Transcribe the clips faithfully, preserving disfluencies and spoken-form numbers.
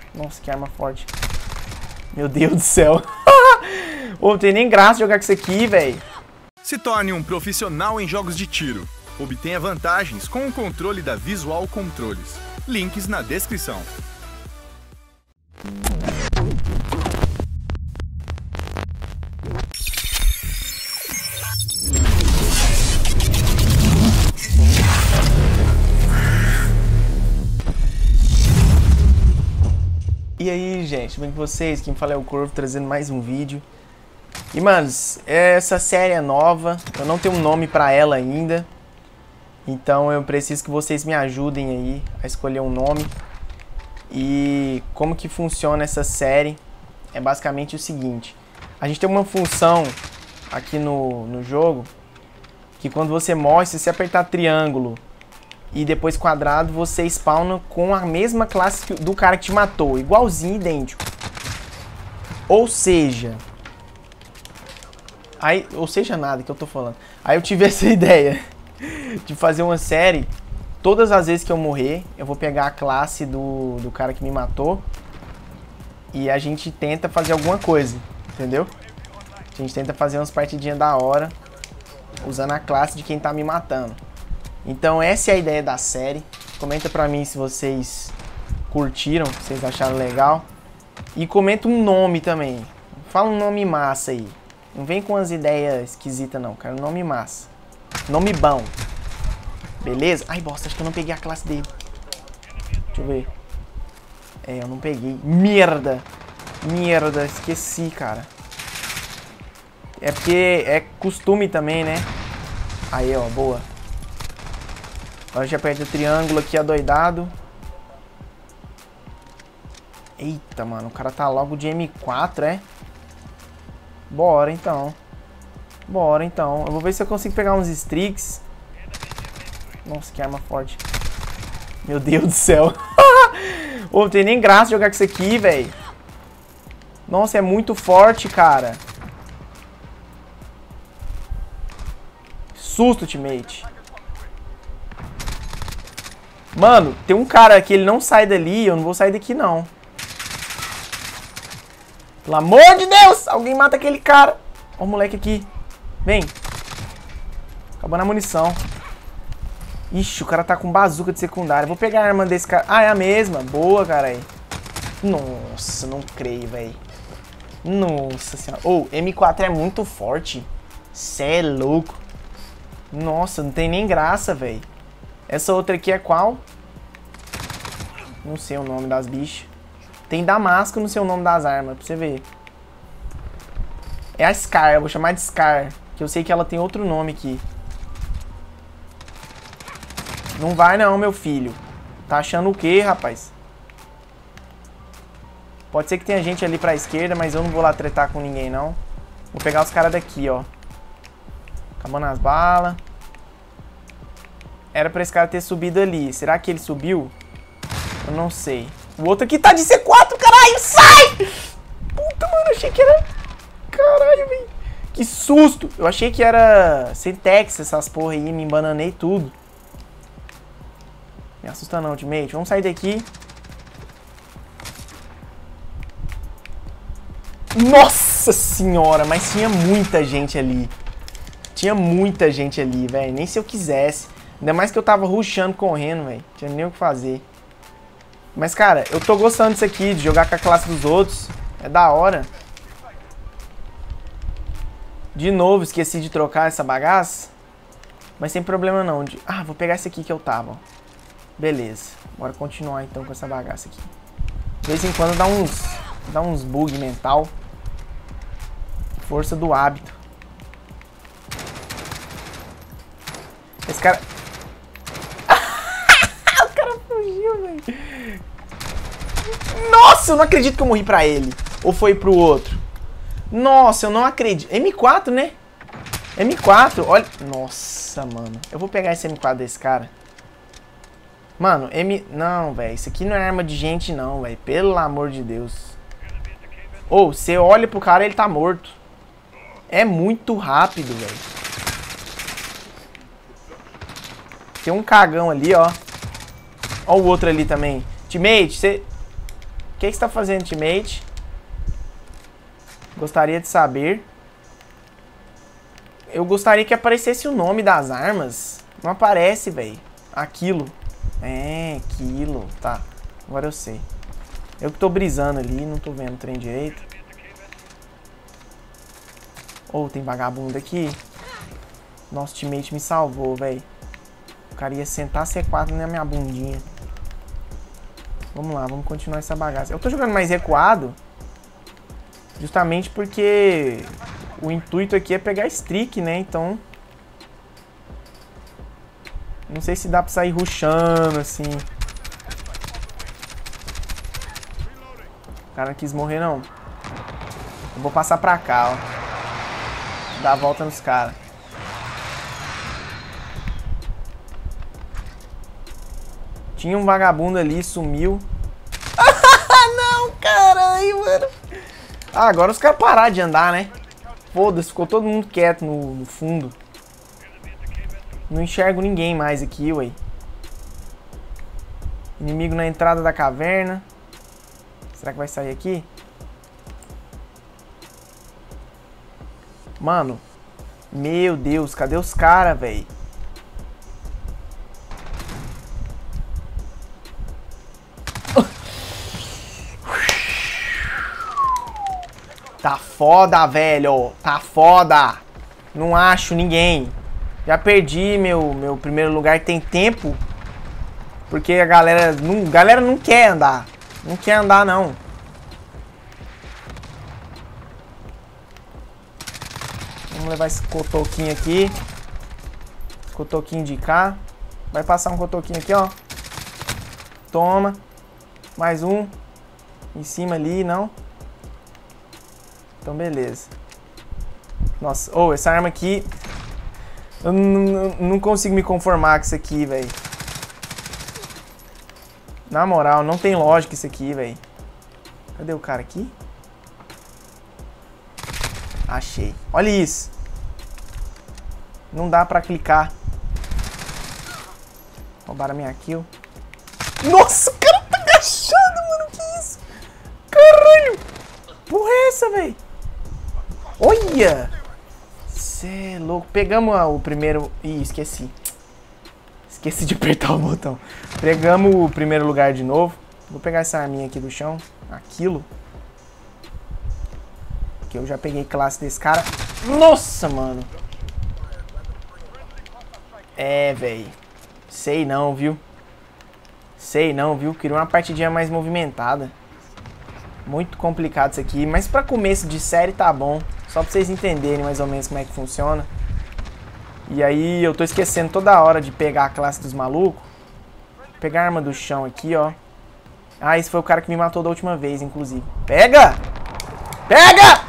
Nossa, que arma forte. Meu Deus do céu. Ô, não tem nem graça jogar com isso aqui, velho. Se torne um profissional em jogos de tiro. Obtenha vantagens com o controle da Visual Controles. Links na descrição. E aí, gente, tudo bem com vocês? Quem fala é o Corvo, trazendo mais um vídeo. E, manos, essa série é nova, eu não tenho um nome pra ela ainda. Então eu preciso que vocês me ajudem aí a escolher um nome. E como que funciona essa série é basicamente o seguinte. A gente tem uma função aqui no, no jogo, que quando você morre, se você apertar triângulo e depois quadrado, você spawna com a mesma classe do cara que te matou. Igualzinho, idêntico. Ou seja... Aí, ou seja nada que eu tô falando. Aí eu tive essa ideia de fazer uma série. Todas as vezes que eu morrer, eu vou pegar a classe do, do cara que me matou. E a gente tenta fazer alguma coisa, entendeu? A gente tenta fazer umas partidinhas da hora usando a classe de quem tá me matando. Então essa é a ideia da série. Comenta pra mim se vocês curtiram, se vocês acharam legal. E comenta um nome também. Fala um nome massa aí. Não vem com as ideias esquisitas não, cara. Um nome massa. Nome bom. Beleza? Ai, bosta, acho que eu não peguei a classe dele. Deixa eu ver. É, eu não peguei. Merda. Merda, esqueci, cara. É porque é costume também, né? Aí, ó, boa. Agora já aperta o triângulo aqui, adoidado. Eita, mano, o cara tá logo de M quatro, é? Bora, então. Bora, então. Eu vou ver se eu consigo pegar uns streaks. Nossa, que arma forte. Meu Deus do céu. Ô, não tem nem graça jogar com isso aqui, velho. Nossa, é muito forte, cara. Susto, teammate. Mano, tem um cara aqui, ele não sai dali, eu não vou sair daqui, não. Pelo amor de Deus! Alguém mata aquele cara. Ó o moleque aqui. Vem. Acabando a munição. Ixi, o cara tá com bazuca de secundária. Vou pegar a arma desse cara. Ah, é a mesma. Boa, cara aí. Nossa, não creio, velho. Nossa senhora. Ô, oh, M quatro é muito forte. Cê é louco. Nossa, não tem nem graça, velho. Essa outra aqui é qual? Não sei o nome das bichas. Tem Damasco no seu nome das armas, pra você ver. É a Scar, eu vou chamar de Scar. Que eu sei que ela tem outro nome aqui. Não vai não, meu filho. Tá achando o quê, rapaz? Pode ser que tenha gente ali pra esquerda, mas eu não vou lá tretar com ninguém, não. Vou pegar os caras daqui, ó. Acabando as balas. Era pra esse cara ter subido ali. Será que ele subiu? Eu não sei. O outro aqui tá de C quatro, caralho, sai! Puta, mano, achei que era... Caralho, velho. Que susto. Eu achei que era Semtex, essas porra aí, me embananei tudo. Me assusta não, ultimate. Vamos sair daqui. Nossa senhora, mas tinha muita gente ali. Tinha muita gente ali, velho. Nem se eu quisesse. Ainda mais que eu tava rushando, correndo, velho. Tinha nem o que fazer. Mas, cara, eu tô gostando disso aqui, de jogar com a classe dos outros. É da hora. De novo, esqueci de trocar essa bagaça. Mas sem problema não. Ah, vou pegar esse aqui que eu tava. Beleza. Bora continuar então com essa bagaça aqui. De vez em quando dá uns, dá uns bug mental. Força do hábito. Esse cara... O cara fugiu, velho. Nossa, eu não acredito que eu morri pra ele. Ou foi pro outro? Nossa, eu não acredito. M quatro, né? M quatro, olha... Nossa, mano. Eu vou pegar esse M quatro desse cara. Mano, M... Não, velho. Isso aqui não é arma de gente, não, velho. Pelo amor de Deus. Ou, você olha pro cara e ele tá morto. É muito rápido, velho. Tem um cagão ali, ó. Ó o outro ali também. Teammate, você... que, que você tá fazendo, teammate? Gostaria de saber. Eu gostaria que aparecesse o nome das armas. Não aparece, velho. Aquilo. É, aquilo. Tá. Agora eu sei. Eu que tô brisando ali, não tô vendo o trem direito. Ou oh, tem vagabundo aqui. Nosso teammate me salvou, velho. O cara ia sentar C quatro na minha bundinha. Vamos lá, vamos continuar essa bagaça. Eu tô jogando mais recuado. Justamente porque o intuito aqui é pegar streak, né? Então... Não sei se dá pra sair rushando, assim. O cara não quis morrer, não. Eu vou passar pra cá, ó. Dar a volta nos caras. Tinha um vagabundo ali, sumiu. Não, caralho, mano. Ah, agora os caras pararam de andar, né? Foda-se, ficou todo mundo quieto no, no fundo. Não enxergo ninguém mais aqui, ué. Inimigo na entrada da caverna. Será que vai sair aqui? Mano. Meu Deus, cadê os caras, velho? Tá foda, velho. Tá foda. Não acho ninguém. Já perdi meu, meu primeiro lugar tem tempo. Porque a galera não, a galera não quer andar. Não quer andar, não. Vamos levar esse cotoquinho aqui. Cotoquinho de cá. Vai passar um cotoquinho aqui, ó. Toma. Mais um. Em cima ali, não. Então, beleza. Nossa, oh, essa arma aqui... Eu não consigo me conformar com isso aqui, velho. Na moral, não tem lógica isso aqui, velho. Cadê o cara aqui? Achei. Olha isso. Não dá pra clicar. Roubaram a minha kill. Nossa, o cara tá agachado, mano. Que isso? Caralho. Porra é essa, velho? Olha! Cê é louco. Pegamos o primeiro... Ih, esqueci. Esqueci de apertar o botão. Pegamos o primeiro lugar de novo. Vou pegar essa arminha aqui do chão. Aquilo. Que eu já peguei classe desse cara. Nossa, mano. É, velho. Sei não, viu? Sei não, viu? Queria uma partidinha mais movimentada. Muito complicado isso aqui. Mas pra começo de série tá bom. Só pra vocês entenderem mais ou menos como é que funciona. E aí eu tô esquecendo toda hora de pegar a classe dos malucos. Vou pegar a arma do chão aqui, ó. Ah, esse foi o cara que me matou da última vez, inclusive. Pega! Pega!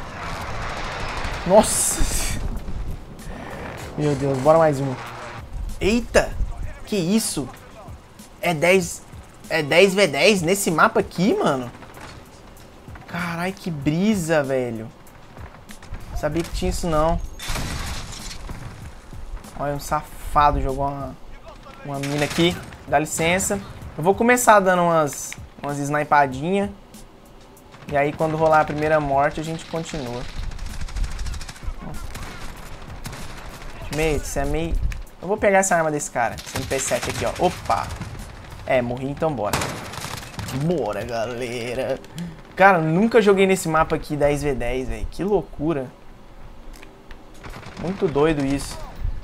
Nossa! Meu Deus, bora mais uma. Eita! Que isso? É dez... É dez contra dez nesse mapa aqui, mano? Carai, que brisa, velho. Sabia que tinha isso não. Olha, um safado jogou uma, uma mina aqui. Dá licença. Eu vou começar dando umas, umas snipadinhas. E aí quando rolar a primeira morte a gente continua. Mate, você é meio... Eu vou pegar essa arma desse cara. Esse M P sete aqui, ó. Opa! É, morri, então bora. Bora, galera. Cara, nunca joguei nesse mapa aqui dez contra dez, velho. Que loucura. Muito doido isso.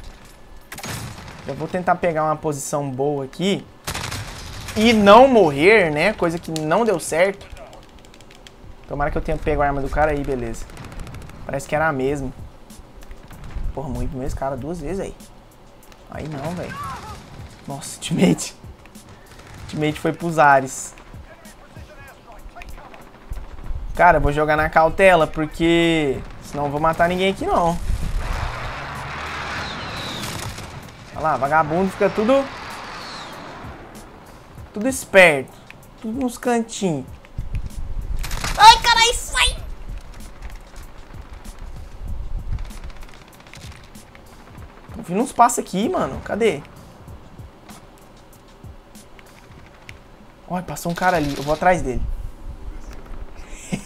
Eu vou tentar pegar uma posição boa aqui. E não morrer, né? Coisa que não deu certo. Tomara que eu tenha pego a arma do cara aí, beleza. Parece que era a mesma. Porra, morri pro mesmo cara duas vezes aí. Aí não, velho. Nossa, teammate. Teammate foi pros ares. Cara, eu vou jogar na cautela, porque... Senão eu vou matar ninguém aqui, não. Olha lá, vagabundo fica tudo... Tudo esperto. Tudo nos cantinhos. Ai, carai, sai! Tô vendo uns passos aqui, mano. Cadê? Olha, passou um cara ali. Eu vou atrás dele.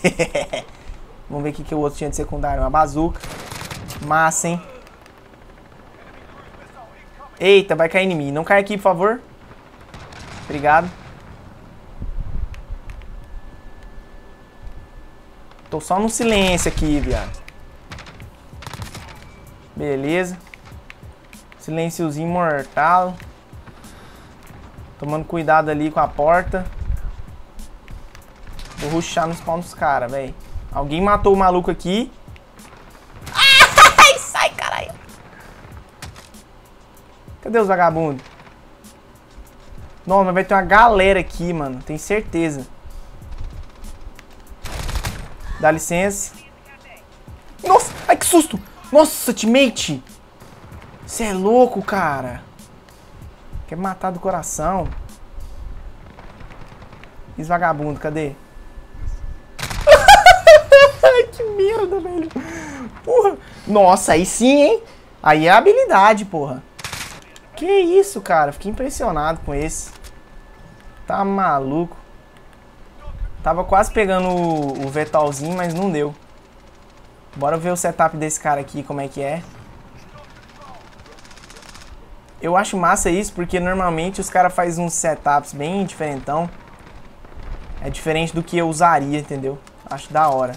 Vamos ver o que, que o outro tinha de secundário. Uma bazuca. Massa, hein? Eita, vai cair em mim. Não cai aqui, por favor. Obrigado. Tô só no silêncio aqui, viado. Beleza. Silênciozinho mortal. Tomando cuidado ali com a porta. Vou rushar no spawn dos caras, velho. Alguém matou o maluco aqui. Ai, sai, caralho. Cadê os vagabundos? Não, mas vai ter uma galera aqui, mano. Tenho certeza. Dá licença. Nossa, ai que susto. Nossa, teammate. Você é louco, cara. Quer me matar do coração. E os vagabundos, cadê? Ai, que merda, velho. Porra. Nossa, aí sim, hein? Aí é habilidade, porra. Que isso, cara. Fiquei impressionado com esse. Tá maluco. Tava quase pegando o, o Vetalzinho, mas não deu. Bora ver o setup desse cara aqui, como é que é. Eu acho massa isso, porque normalmente os caras fazem uns setups bem diferentão. É diferente do que eu usaria, entendeu? Acho da hora.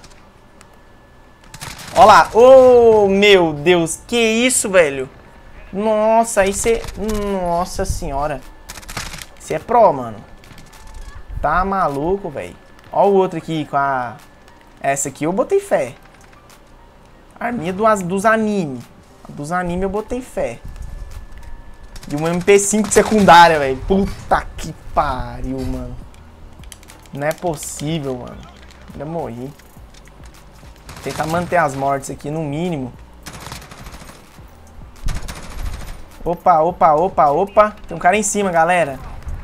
Ó lá. Oh, meu Deus. Que isso, velho? Nossa, aí você... Nossa senhora. Você é pro, mano. Tá maluco, velho. Ó o outro aqui com a... Essa aqui eu botei fé. Arminha do, dos anime. Dos anime eu botei fé. E uma M P cinco de secundária, velho. Puta que pariu, mano. Não é possível, mano. Ainda morri. Tentar manter as mortes aqui no mínimo. Opa, opa, opa, opa. Tem um cara em cima, galera.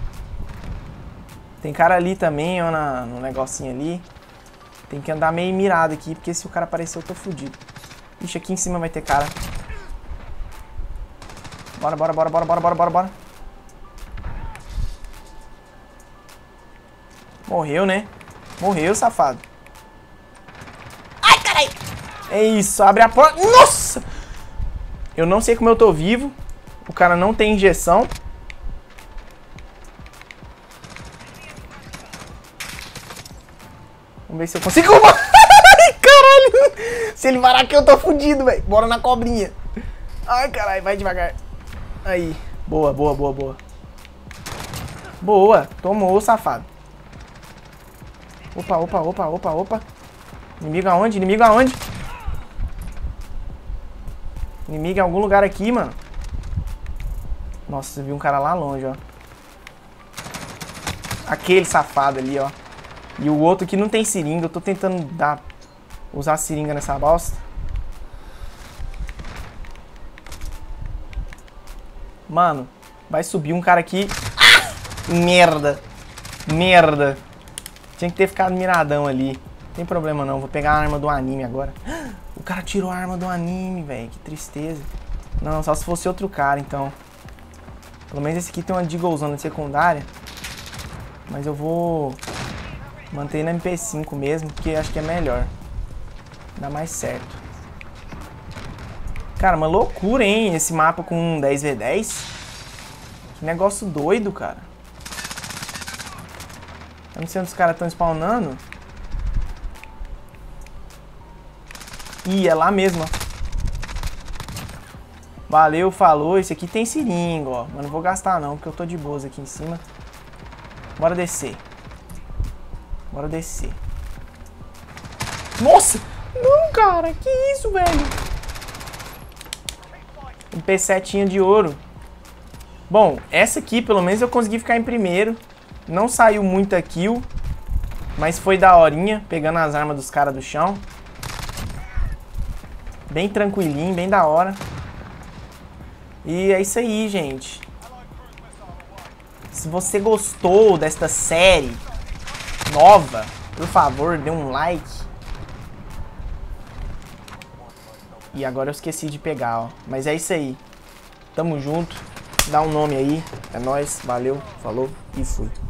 Tem cara ali também, ó, na, no negocinho ali. Tem que andar meio mirado aqui, porque se o cara aparecer eu tô fudido. Ixi, aqui em cima vai ter cara. Bora, bora, bora, bora, bora, bora, bora, bora. Morreu, né? Morreu, safado. Ai, caralho. É isso, abre a porta. Nossa! Eu não sei como eu tô vivo. O cara não tem injeção. Vamos ver se eu consigo. Ai, caralho! Se ele varar aqui eu tô fudido, velho. Bora na cobrinha. Ai, caralho, vai devagar. Aí. Boa, boa, boa, boa. Boa. Tomou, safado. Opa, opa, opa, opa, opa. Inimigo aonde? Inimigo aonde? Inimigo em algum lugar aqui, mano. Nossa, eu vi um cara lá longe, ó. Aquele safado ali, ó. E o outro aqui não tem seringa. Eu tô tentando dar, usar seringa nessa bosta. Mano, vai subir um cara aqui. Ah! Merda. Merda. Tinha que ter ficado miradão ali. Não tem problema não. Vou pegar a arma do anime agora. O cara tirou a arma do anime, velho. Que tristeza. Não, só se fosse outro cara, então. Pelo menos esse aqui tem uma Deaglezona de secundária. Mas eu vou manter na M P cinco mesmo, porque acho que é melhor. Dá mais certo. Cara, uma loucura, hein? Esse mapa com dez contra dez. Que negócio doido, cara. Eu não sei onde os caras estão spawnando. Ih, é lá mesmo, ó. Valeu, falou. Esse aqui tem seringa, ó. Mas não vou gastar não, porque eu tô de boas aqui em cima. Bora descer. Bora descer. Nossa! Não, cara. Que isso, velho? M P sete de ouro. Bom, essa aqui pelo menos eu consegui ficar em primeiro. Não saiu muita kill. Mas foi daorinha, pegando as armas dos caras do chão. Bem tranquilinho, bem da hora. E é isso aí, gente. Se você gostou desta série nova, por favor, dê um like. E agora eu esqueci de pegar, ó. Mas é isso aí. Tamo junto. Dá um nome aí. É nóis. Valeu. Falou e fui.